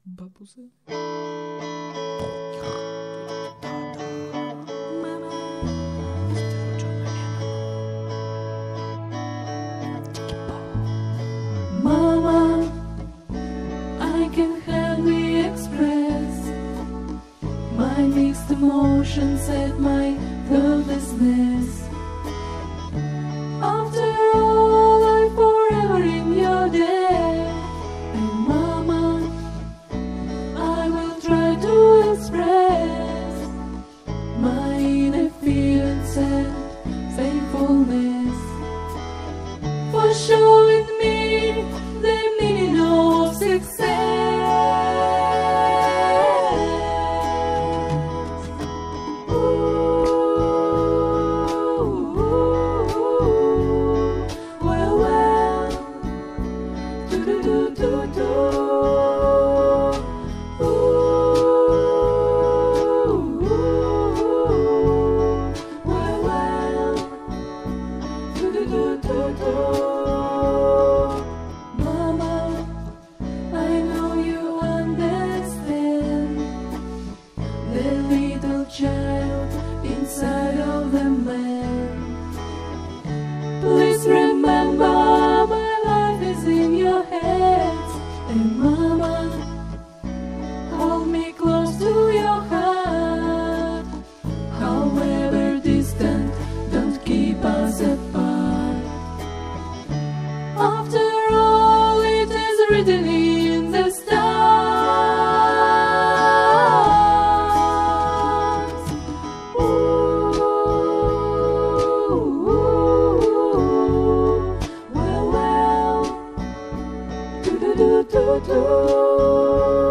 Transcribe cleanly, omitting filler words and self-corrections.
Бабузы. Mama, I can hardly express my mixed emotions at my thoughtlessness. After all, I'm forever in your debt. And Mama, I will try to express my inner feelings and thankfulness for showing me the meaning of success. Well, well, do-do-do-do-do. Well, well, do-do-do-do-do. Mama, I know you understand the little child inside of the man. Please remember my life is in your hands. And Mama, hold me close to your heart. However distant, don't keep us apart. After all, it is written in the stars. Well, well, do-do-do-do-do.